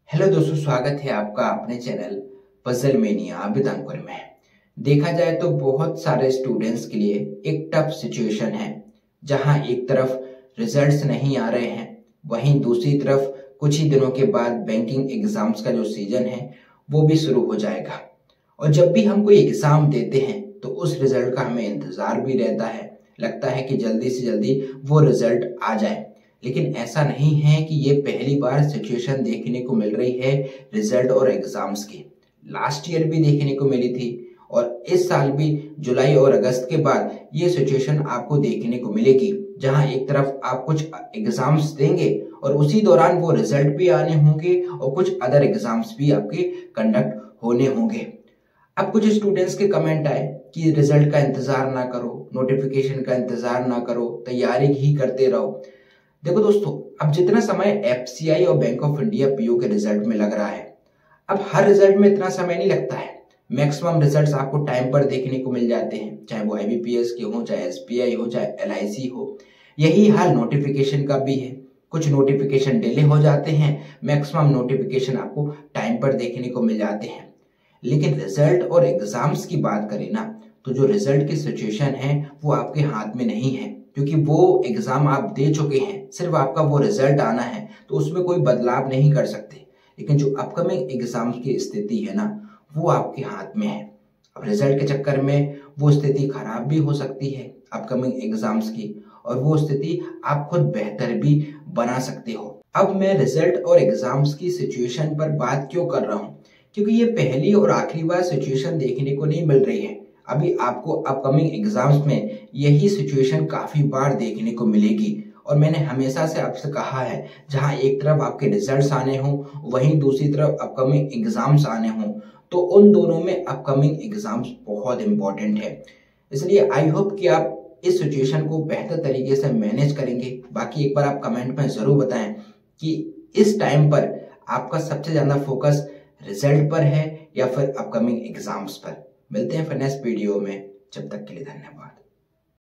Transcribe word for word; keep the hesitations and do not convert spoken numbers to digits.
Hello दोस्तों, स्वागत है आपका अपने चैनल पजल मेनिया बिदांकुर में। देखा जाए तो बहुत सारे स्टूडेंट्स के लिए एक टफ सिचुएशन है, जहां एक तरफ रिजल्ट्स नहीं आ रहे हैं, वहीं दूसरी तरफ कुछ ही दिनों के बाद बैंकिंग एग्जाम्स का जो सीजन है वो भी शुरू हो जाएगा। और जब भी हम कोई एग्जाम देते हैं तो उस रिजल्ट का हमें इंतजार भी रहता है, लगता है कि जल्दी से जल्दी वो रिजल्ट आ जाए। लेकिन ऐसा नहीं है कि ये पहली बार सिचुएशन देखने को मिल रही है रिजल्ट और एग्जाम्स की। लास्ट ईयर भी देखने को मिली थी और इस साल भी जुलाई और अगस्त के बाद ये सिचुएशन आपको देखने को मिलेगी, जहां एक तरफ आप कुछ एग्जाम्स देंगे और उसी दौरान वो रिजल्ट भी आने होंगे और कुछ अदर एग्जाम्स भी आपके कंडक्ट होने होंगे। अब कुछ स्टूडेंट्स के कमेंट आए कि रिजल्ट का इंतजार ना करो, नोटिफिकेशन का इंतजार ना करो, तैयारी ही करते रहो। देखो दोस्तों, अब जितना समय एफसीआई और बैंक ऑफ इंडिया पीओ के रिजल्ट में लग रहा है, अब हर रिजल्ट में इतना समय नहीं लगता है। मैक्सिमम रिजल्ट्स आपको टाइम पर देखने को मिल जाते हैं, चाहे वो आईबीपीएस के हो, चाहे एसबीआई हो, चाहे एलआईसी हो। यही हाल नोटिफिकेशन का भी है। कुछ नोटिफिकेशन डिले हो जाते हैं, मैक्सिमम नोटिफिकेशन आपको टाइम पर देखने को मिल जाते हैं। लेकिन रिजल्ट और एग्जाम्स की बात करें ना, तो जो रिजल्ट की सिचुएशन है वो आपके हाथ में नहीं है, क्योंकि वो एग्जाम आप दे चुके हैं, सिर्फ आपका वो रिजल्ट आना है, तो उसमें कोई बदलाव नहीं कर सकते। लेकिन जो अपकमिंग एग्जाम्स की स्थिति है ना, वो आपके हाथ में है। अब रिजल्ट के चक्कर में वो स्थिति खराब भी हो सकती है अपकमिंग एग्जाम्स की, और वो स्थिति आप खुद बेहतर भी बना सकते हो। अब मैं रिजल्ट और एग्जाम्स की सिचुएशन पर बात क्यों कर रहा हूँ, क्योंकि ये पहली और आखिरी बार सिचुएशन देखने को नहीं मिल रही है। अभी आपको अपकमिंग एग्जाम्स में यही सिचुएशन काफी बार देखने को मिलेगी। और मैंने हमेशा से आपसे कहा है, जहां एक तरफ आपके रिजल्ट्स आने हों, वहीं दूसरी तरफ अपकमिंग एग्जाम्स आने हों, तो उन दोनों में अपकमिंग एग्जाम्स बहुत इंपॉर्टेंट है। इसलिए आई होप कि आप इस सिचुएशन को बेहतर तरीके से मैनेज करेंगे। बाकी एक बार आप कमेंट में जरूर बताएं कि इस टाइम पर आपका सबसे ज्यादा फोकस रिजल्ट पर है या फिर अपकमिंग एग्जाम्स पर। मिलते हैं फिर नेक्स्ट वीडियो में, जब तक के लिए धन्यवाद।